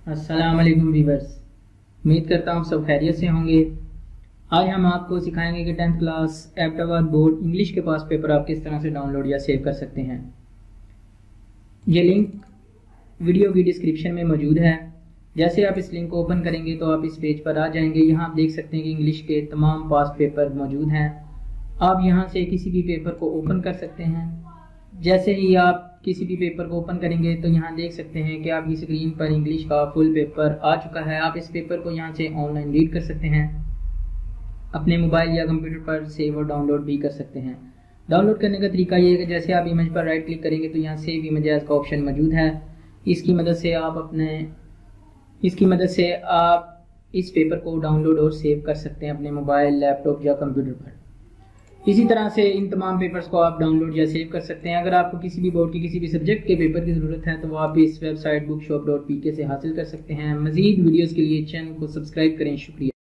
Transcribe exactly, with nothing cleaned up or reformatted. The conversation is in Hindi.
अस्सलाम वालेकुम व्यूअर्स, उम्मीद करता हूँ सब खैरियत से होंगे। आज हम आपको सिखाएंगे कि tenth class Abbottabad board English के पास पेपर आप किस तरह से डाउनलोड या सेव कर सकते हैं। ये लिंक वीडियो की डिस्क्रिप्शन में मौजूद है। जैसे आप इस लिंक को ओपन करेंगे तो आप इस पेज पर आ जाएंगे। यहाँ आप देख सकते हैं कि इंग्लिश के तमाम पास पेपर मौजूद हैं। आप यहाँ से किसी भी पेपर को ओपन कर सकते हैं। जैसे ही आप किसी भी पेपर को ओपन करेंगे तो यहाँ देख सकते हैं कि आपकी स्क्रीन पर इंग्लिश का फुल पेपर आ चुका है। आप इस पेपर को यहाँ से ऑनलाइन रीड कर सकते हैं, अपने मोबाइल या कंप्यूटर पर सेव और डाउनलोड भी कर सकते हैं। डाउनलोड करने का तरीका ये है कि जैसे आप इमेज पर राइट क्लिक करेंगे तो यहाँ सेव इमेज एज का ऑप्शन मौजूद है। इसकी मदद से आप अपने इसकी मदद से आप इस पेपर को डाउनलोड और सेव कर सकते हैं अपने मोबाइल, लैपटॉप या कंप्यूटर पर। इसी तरह से इन तमाम पेपर्स को आप डाउनलोड या सेव कर सकते हैं। अगर आपको किसी भी बोर्ड की किसी भी सब्जेक्ट के पेपर की ज़रूरत है तो वो आप इस website book shop dot P K से हासिल कर सकते हैं। मज़ीद वीडियोज़ के लिए चैनल को सब्सक्राइब करें। शुक्रिया।